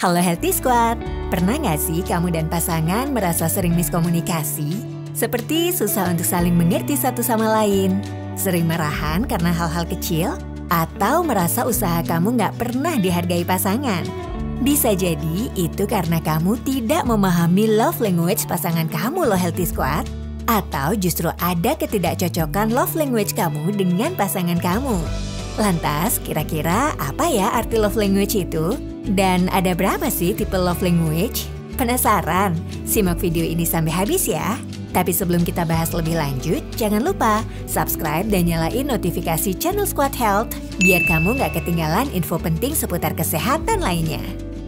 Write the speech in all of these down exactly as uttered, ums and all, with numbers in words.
Halo Healthy Squad, pernah nggak sih kamu dan pasangan merasa sering miskomunikasi? Seperti susah untuk saling mengerti satu sama lain, sering marahan karena hal-hal kecil, atau merasa usaha kamu nggak pernah dihargai pasangan? Bisa jadi itu karena kamu tidak memahami love language pasangan kamu loh Healthy Squad. Atau justru ada ketidakcocokan love language kamu dengan pasangan kamu. Lantas, kira-kira apa ya arti love language itu? Dan ada berapa sih tipe love language? Penasaran? Simak video ini sampai habis ya. Tapi sebelum kita bahas lebih lanjut, jangan lupa subscribe dan nyalain notifikasi channel Squad Health biar kamu nggak ketinggalan info penting seputar kesehatan lainnya.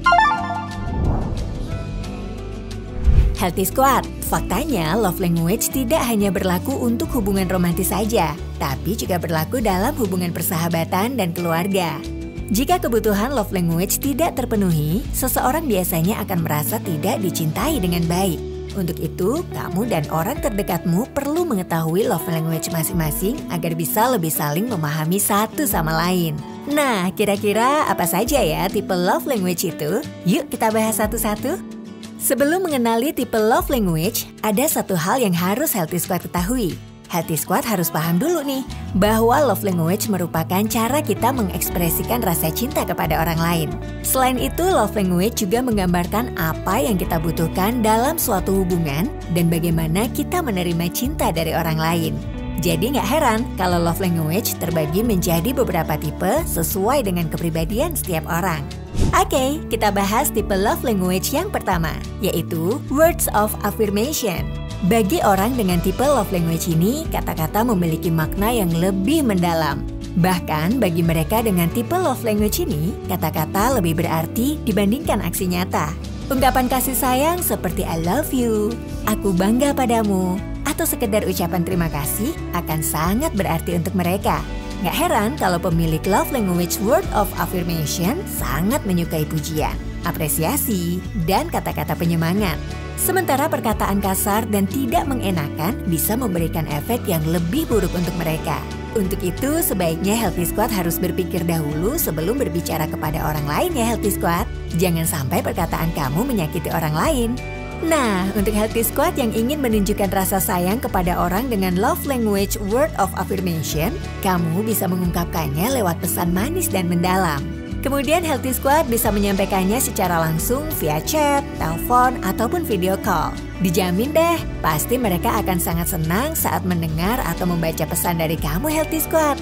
Healthy Squad, faktanya love language tidak hanya berlaku untuk hubungan romantis saja, tapi juga berlaku dalam hubungan persahabatan dan keluarga. Jika kebutuhan love language tidak terpenuhi, seseorang biasanya akan merasa tidak dicintai dengan baik. Untuk itu, kamu dan orang terdekatmu perlu mengetahui love language masing-masing agar bisa lebih saling memahami satu sama lain. Nah, kira-kira apa saja ya tipe love language itu? Yuk kita bahas satu-satu. Sebelum mengenali tipe love language, ada satu hal yang harus Healthy Squad ketahui. Healthy Squad harus paham dulu nih, bahwa love language merupakan cara kita mengekspresikan rasa cinta kepada orang lain. Selain itu, love language juga menggambarkan apa yang kita butuhkan dalam suatu hubungan dan bagaimana kita menerima cinta dari orang lain. Jadi nggak heran kalau love language terbagi menjadi beberapa tipe sesuai dengan kepribadian setiap orang. Oke, kita bahas tipe love language yang pertama, yaitu words of affirmation. Bagi orang dengan tipe love language ini, kata-kata memiliki makna yang lebih mendalam. Bahkan bagi mereka dengan tipe love language ini, kata-kata lebih berarti dibandingkan aksi nyata. Ungkapan kasih sayang seperti I love you, aku bangga padamu, atau sekedar ucapan terima kasih akan sangat berarti untuk mereka. Nggak heran kalau pemilik love language word of affirmation sangat menyukai pujian, apresiasi, dan kata-kata penyemangat. Sementara perkataan kasar dan tidak mengenakan bisa memberikan efek yang lebih buruk untuk mereka. Untuk itu, sebaiknya Healthy Squad harus berpikir dahulu sebelum berbicara kepada orang lain ya Healthy Squad. Jangan sampai perkataan kamu menyakiti orang lain. Nah, untuk Healthy Squad yang ingin menunjukkan rasa sayang kepada orang dengan love language word of affirmation, kamu bisa mengungkapkannya lewat pesan manis dan mendalam. Kemudian Healthy Squad bisa menyampaikannya secara langsung via chat, telepon, ataupun video call. Dijamin deh, pasti mereka akan sangat senang saat mendengar atau membaca pesan dari kamu Healthy Squad.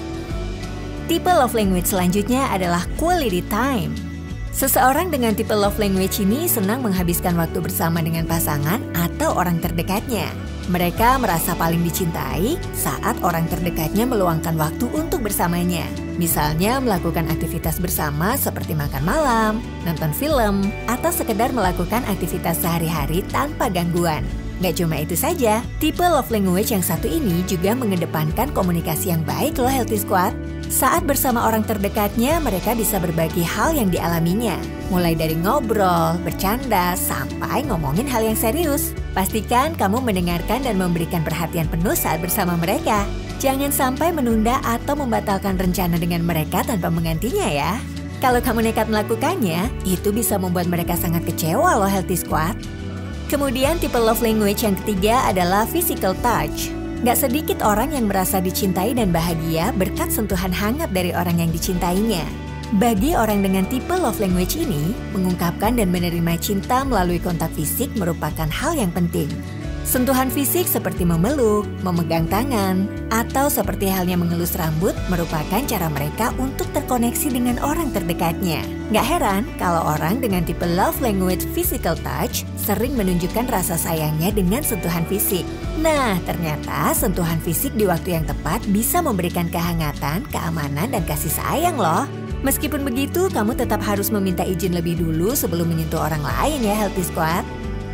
Tipe love language selanjutnya adalah quality time. Seseorang dengan tipe love language ini senang menghabiskan waktu bersama dengan pasangan atau orang terdekatnya. Mereka merasa paling dicintai saat orang terdekatnya meluangkan waktu untuk bersamanya. Misalnya melakukan aktivitas bersama seperti makan malam, nonton film, atau sekedar melakukan aktivitas sehari-hari tanpa gangguan. Nggak cuma itu saja, tipe love language yang satu ini juga mengedepankan komunikasi yang baik loh Healthy Squad. Saat bersama orang terdekatnya, mereka bisa berbagi hal yang dialaminya. Mulai dari ngobrol, bercanda, sampai ngomongin hal yang serius. Pastikan kamu mendengarkan dan memberikan perhatian penuh saat bersama mereka. Jangan sampai menunda atau membatalkan rencana dengan mereka tanpa menggantinya ya. Kalau kamu nekat melakukannya, itu bisa membuat mereka sangat kecewa loh Healthy Squad. Kemudian tipe love language yang ketiga adalah physical touch. Gak sedikit orang yang merasa dicintai dan bahagia berkat sentuhan hangat dari orang yang dicintainya. Bagi orang dengan tipe love language ini, mengungkapkan dan menerima cinta melalui kontak fisik merupakan hal yang penting. Sentuhan fisik seperti memeluk, memegang tangan, atau seperti halnya mengelus rambut merupakan cara mereka untuk terkoneksi dengan orang terdekatnya. Gak heran kalau orang dengan tipe love language physical touch sering menunjukkan rasa sayangnya dengan sentuhan fisik. Nah, ternyata sentuhan fisik di waktu yang tepat bisa memberikan kehangatan, keamanan, dan kasih sayang loh. Meskipun begitu, kamu tetap harus meminta izin lebih dulu sebelum menyentuh orang lain ya Healthy Squad.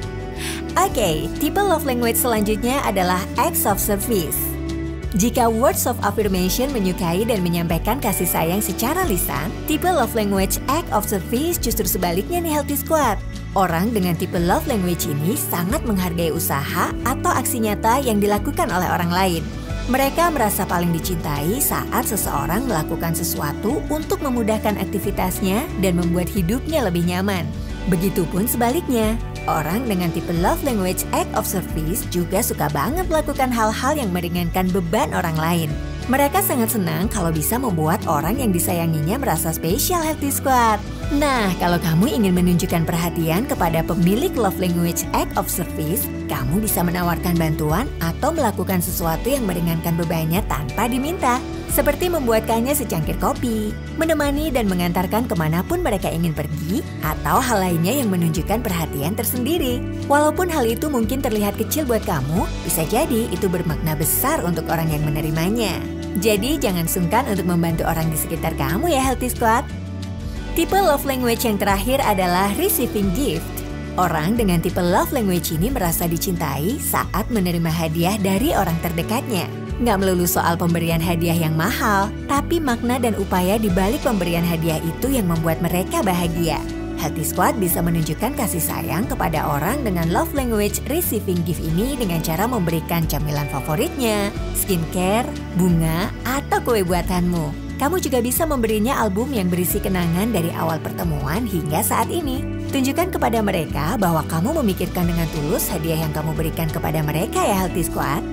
Oke, okay, tipe love language selanjutnya adalah acts of service. Jika words of affirmation menyukai dan menyampaikan kasih sayang secara lisan, tipe love language act of service justru sebaliknya nih Healthy Squad. Orang dengan tipe love language ini sangat menghargai usaha atau aksi nyata yang dilakukan oleh orang lain. Mereka merasa paling dicintai saat seseorang melakukan sesuatu untuk memudahkan aktivitasnya dan membuat hidupnya lebih nyaman. Begitupun sebaliknya, orang dengan tipe love language act of service juga suka banget melakukan hal-hal yang meringankan beban orang lain. Mereka sangat senang kalau bisa membuat orang yang disayanginya merasa spesial, Healthy Squad. Nah, kalau kamu ingin menunjukkan perhatian kepada pemilik love language act of service, kamu bisa menawarkan bantuan atau melakukan sesuatu yang meringankan bebannya tanpa diminta. Seperti membuatkannya secangkir kopi, menemani dan mengantarkan kemanapun mereka ingin pergi, atau hal lainnya yang menunjukkan perhatian tersendiri. Walaupun hal itu mungkin terlihat kecil buat kamu, bisa jadi itu bermakna besar untuk orang yang menerimanya. Jadi jangan sungkan untuk membantu orang di sekitar kamu ya, Healthy Squad. Tipe love language yang terakhir adalah receiving gift. Orang dengan tipe love language ini merasa dicintai saat menerima hadiah dari orang terdekatnya. Nggak melulu soal pemberian hadiah yang mahal, tapi makna dan upaya di balik pemberian hadiah itu yang membuat mereka bahagia. Healthy Squad bisa menunjukkan kasih sayang kepada orang dengan love language receiving gift ini dengan cara memberikan camilan favoritnya, skincare, bunga, atau kue buatanmu. Kamu juga bisa memberinya album yang berisi kenangan dari awal pertemuan hingga saat ini. Tunjukkan kepada mereka bahwa kamu memikirkan dengan tulus hadiah yang kamu berikan kepada mereka ya, Healthy Squad.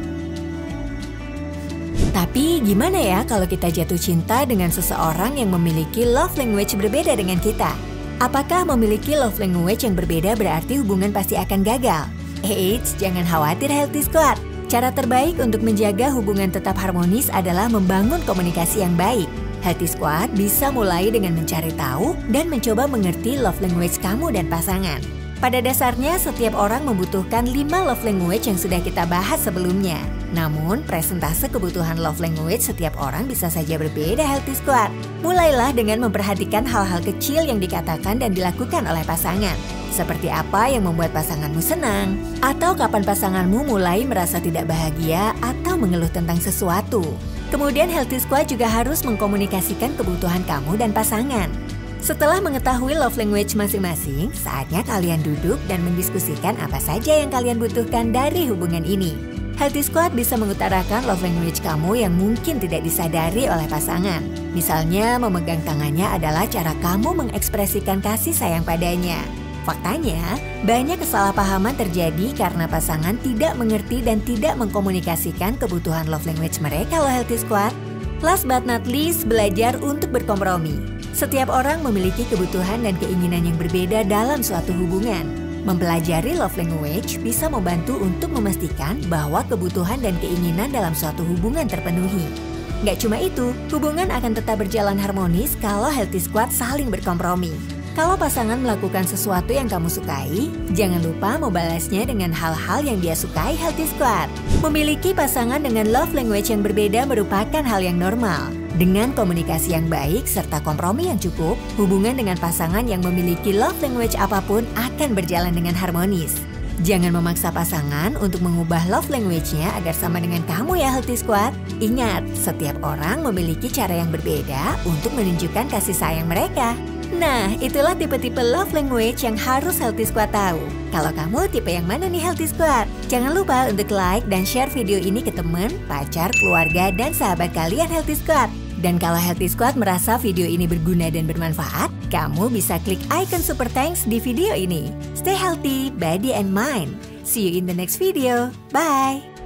Tapi gimana ya kalau kita jatuh cinta dengan seseorang yang memiliki love language berbeda dengan kita? Apakah memiliki love language yang berbeda berarti hubungan pasti akan gagal? Eits, jangan khawatir Healthy Squad. Cara terbaik untuk menjaga hubungan tetap harmonis adalah membangun komunikasi yang baik. Healthy Squad bisa mulai dengan mencari tahu dan mencoba mengerti love language kamu dan pasangan. Pada dasarnya, setiap orang membutuhkan lima love language yang sudah kita bahas sebelumnya. Namun, presentase kebutuhan love language setiap orang bisa saja berbeda, Healthy Squad. Mulailah dengan memperhatikan hal-hal kecil yang dikatakan dan dilakukan oleh pasangan. Seperti apa yang membuat pasanganmu senang, atau kapan pasanganmu mulai merasa tidak bahagia atau mengeluh tentang sesuatu. Kemudian Healthy Squad juga harus mengkomunikasikan kebutuhan kamu dan pasangan. Setelah mengetahui love language masing-masing, saatnya kalian duduk dan mendiskusikan apa saja yang kalian butuhkan dari hubungan ini. Healthy Squad bisa mengutarakan love language kamu yang mungkin tidak disadari oleh pasangan. Misalnya, memegang tangannya adalah cara kamu mengekspresikan kasih sayang padanya. Faktanya, banyak kesalahpahaman terjadi karena pasangan tidak mengerti dan tidak mengkomunikasikan kebutuhan love language mereka loh, Healthy Squad. Last but not least, belajar untuk berkompromi. Setiap orang memiliki kebutuhan dan keinginan yang berbeda dalam suatu hubungan. Mempelajari love language bisa membantu untuk memastikan bahwa kebutuhan dan keinginan dalam suatu hubungan terpenuhi. Nggak cuma itu, hubungan akan tetap berjalan harmonis kalau Healthy Squad saling berkompromi. Kalau pasangan melakukan sesuatu yang kamu sukai, jangan lupa membalasnya dengan hal-hal yang dia sukai, Healthy Squad. Memiliki pasangan dengan love language yang berbeda merupakan hal yang normal. Dengan komunikasi yang baik serta kompromi yang cukup, hubungan dengan pasangan yang memiliki love language apapun akan berjalan dengan harmonis. Jangan memaksa pasangan untuk mengubah love language-nya agar sama dengan kamu ya, Healthy Squad. Ingat, setiap orang memiliki cara yang berbeda untuk menunjukkan kasih sayang mereka. Nah, itulah tipe-tipe love language yang harus Healthy Squad tahu. Kalau kamu tipe yang mana nih, Healthy Squad? Jangan lupa untuk like dan share video ini ke teman, pacar, keluarga, dan sahabat kalian, Healthy Squad. Dan kalau Healthy Squad merasa video ini berguna dan bermanfaat, kamu bisa klik icon super thanks di video ini. Stay healthy, body and mind. See you in the next video. Bye!